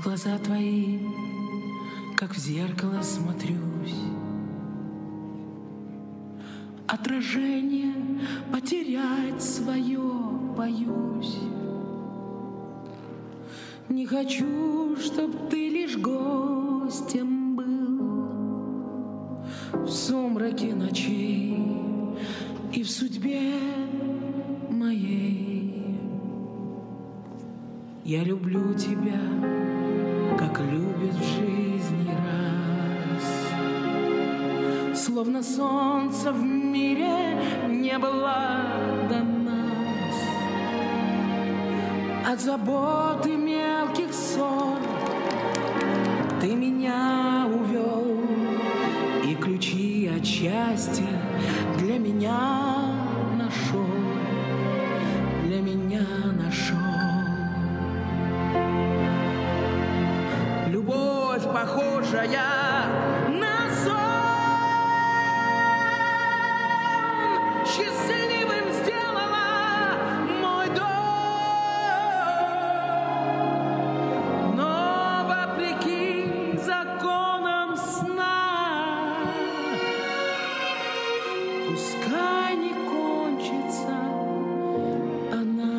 глаза твои, как в зеркало смотрюсь. Отражение потерять свое боюсь. Не хочу, чтоб ты лишь гостем был в сумраке ночей и в судьбе моей. Я люблю тебя, как любит в жизни раз, словно солнце в мире не было до нас. От забот и мелких ссор ты меня увел, и ключи от счастья для меня нашел, для меня нашел. Любовь, похожая на сон, счастливым сделала мой дом, но вопреки законам сна пускай не кончится она.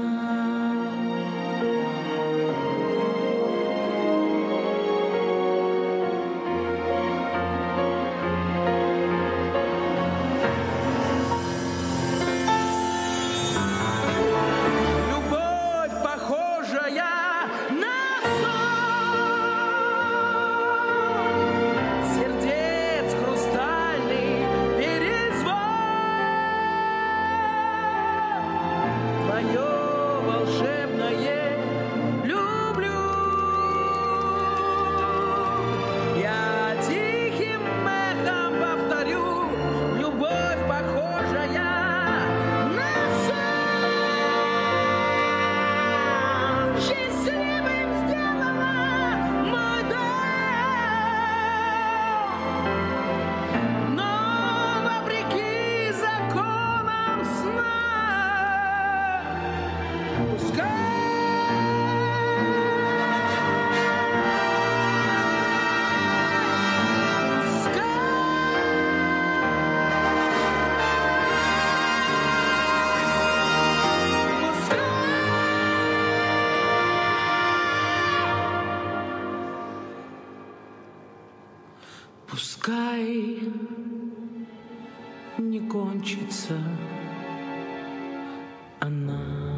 Пускай не кончится она.